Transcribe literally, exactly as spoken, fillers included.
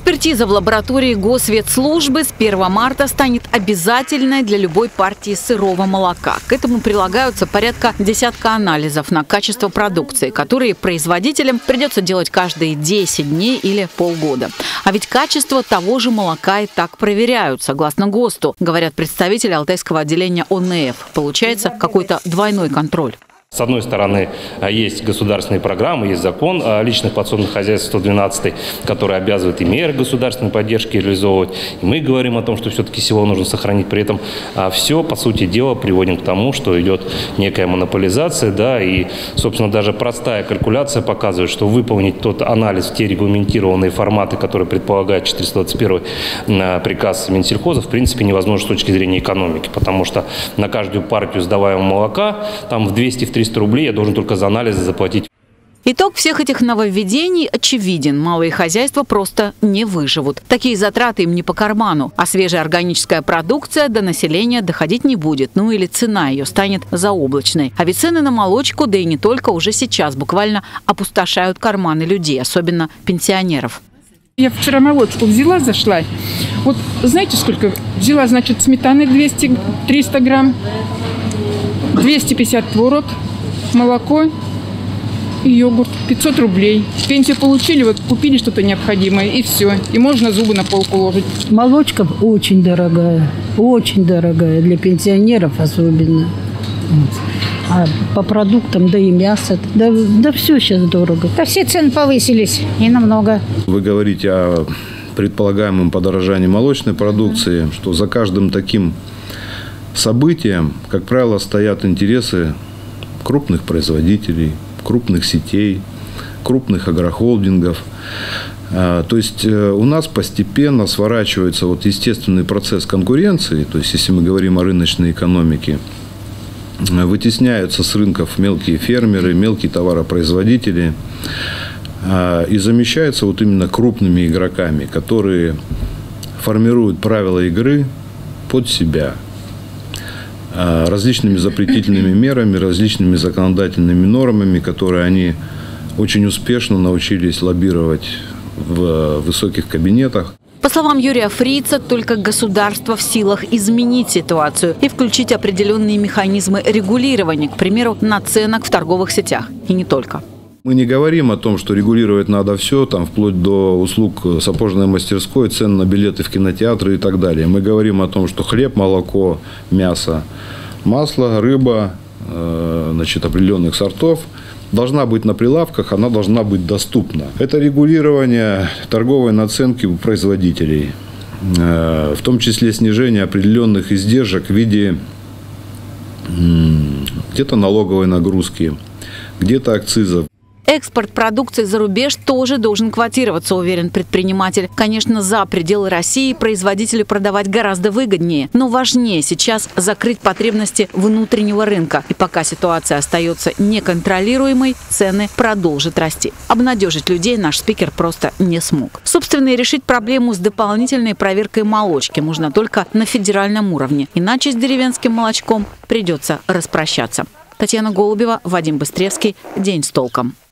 Экспертиза в лаборатории Госветслужбы с первого марта станет обязательной для любой партии сырого молока. К этому прилагаются порядка десятка анализов на качество продукции, которые производителям придется делать каждые десять дней или полгода. А ведь качество того же молока и так проверяют, согласно ГОСТу, говорят представители Алтайского отделения О Н Ф. Получается какой-то двойной контроль. С одной стороны, есть государственные программы, есть закон о личных подсобных хозяйствах сто двенадцатый, который обязывает и меры государственной поддержки реализовывать. И мы говорим о том, что все-таки село нужно сохранить. При этом все, по сути дела, приводим к тому, что идет некая монополизация, да, и, собственно, даже простая калькуляция показывает, что выполнить тот анализ в те регламентированные форматы, которые предполагает четыреста двадцать первый приказ Минсельхоза, в принципе, невозможно с точки зрения экономики, потому что на каждую партию сдаваемого молока там в двести — триста рублей я должен только за анализы заплатить. Итог всех этих нововведений очевиден. Малые хозяйства просто не выживут. Такие затраты им не по карману. А свежая органическая продукция до населения доходить не будет. Ну или цена ее станет заоблачной. А ведь цены на молочку, да и не только, уже сейчас буквально опустошают карманы людей, особенно пенсионеров. Я вчера молочку взяла, зашла. Вот знаете, сколько? Взяла, значит, сметаны двести-триста грамм, двести пятьдесят творог, молоко и йогурт. пятьсот рублей. Пенсию получили, вот купили что-то необходимое, и все. И можно зубы на полку ложить. Молочка очень дорогая. Очень дорогая. Для пенсионеров особенно. А по продуктам, да и мясо. Да, да все сейчас дорого. Да все цены повысились. И намного. Вы говорите о предполагаемом подорожании молочной продукции, что за каждым таким событием, как правило, стоят интересы крупных производителей, крупных сетей, крупных агрохолдингов. То есть у нас постепенно сворачивается вот естественный процесс конкуренции, то есть если мы говорим о рыночной экономике, вытесняются с рынков мелкие фермеры, мелкие товаропроизводители и замещаются вот именно крупными игроками, которые формируют правила игры под себя различными запретительными мерами, различными законодательными нормами, которые они очень успешно научились лоббировать в высоких кабинетах. По словам Юрия Фрица, только государство в силах изменить ситуацию и включить определенные механизмы регулирования, к примеру, наценок в торговых сетях. И не только. Мы не говорим о том, что регулировать надо все, там, вплоть до услуг сапожной мастерской, цен на билеты в кинотеатры и так далее. Мы говорим о том, что хлеб, молоко, мясо, масло, рыба, э, значит, определенных сортов должна быть на прилавках, она должна быть доступна. Это регулирование торговой наценки у производителей, э, в том числе снижение определенных издержек в виде э, где-то налоговой нагрузки, где-то акцизов. Экспорт продукции за рубеж тоже должен квотироваться, уверен предприниматель. Конечно, за пределы России производителю продавать гораздо выгоднее. Но важнее сейчас закрыть потребности внутреннего рынка. И пока ситуация остается неконтролируемой, цены продолжат расти. Обнадежить людей наш спикер просто не смог. Собственно, и решить проблему с дополнительной проверкой молочки можно только на федеральном уровне. Иначе с деревенским молочком придется распрощаться. Татьяна Голубева, Вадим Быстревский. День с толком.